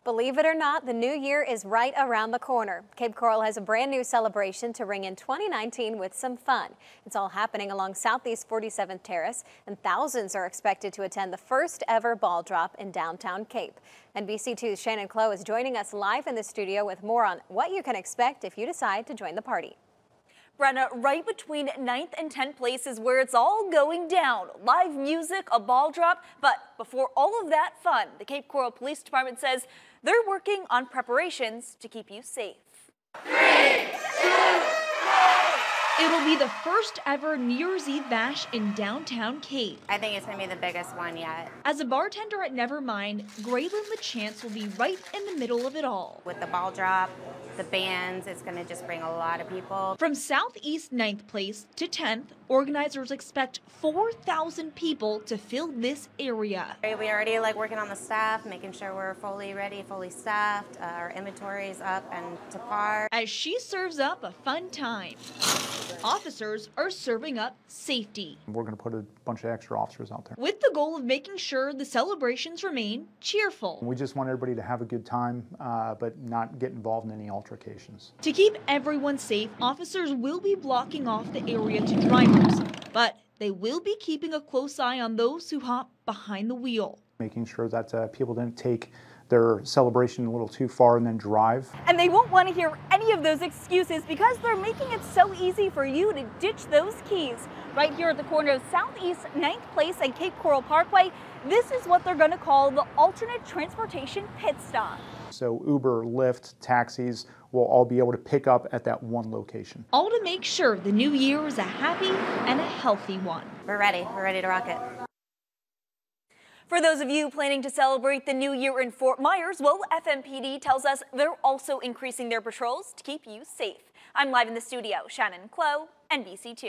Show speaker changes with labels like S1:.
S1: Believe it or not, the new year is right around the corner. Cape Coral has a brand new celebration to ring in 2019 with some fun. It's all happening along Southeast 47th Terrace, and thousands are expected to attend the first ever ball drop in downtown Cape. NBC2's Shannon Clow is joining us live in the studio with more on what you can expect if you decide to join the party.
S2: Brenna, right between 9th and 10th place is where it's all going down. Live music, a ball drop. But before all of that fun, the Cape Coral Police Department says they're working on preparations to keep you safe.
S3: 3, 2, 1. It'll be the first ever New Year's Eve bash in downtown Cape.
S4: I think it's going to be the biggest one yet.
S3: As a bartender at Nevermind, Graylin LaChance will be right in the middle of it all.
S4: With the ball drop, the bands, it's going to just bring a lot of people.
S3: From Southeast 9th Place to 10th, organizers expect 4,000 people to fill this area.
S4: We already working on the staff, making sure we're fully ready, fully staffed. Our inventory is up and to par.
S3: As she serves up a fun time, officers are serving up safety.
S5: We're going to put a bunch of extra officers out there,
S3: with the goal of making sure the celebrations remain cheerful.
S5: We just want everybody to have a good time, but not get involved in any altercations.
S3: To keep everyone safe, officers will be blocking off the area to drivers, but they will be keeping a close eye on those who hop behind the wheel.
S5: Making sure that people didn't take their celebration a little too far and then drive.
S2: And they won't want to hear any of those excuses because they're making it so easy for you to ditch those keys. Right here at the corner of Southeast 9th Place and Cape Coral Parkway, this is what they're going to call the alternate transportation pit stop.
S5: So Uber, Lyft, taxis will all be able to pick up at that one location.
S3: All to make sure the new year is a happy and a healthy one.
S4: We're ready to rock it.
S2: For those of you planning to celebrate the new year in Fort Myers, well, FMPD tells us they're also increasing their patrols to keep you safe. I'm live in the studio, Shannon Clow, NBC2.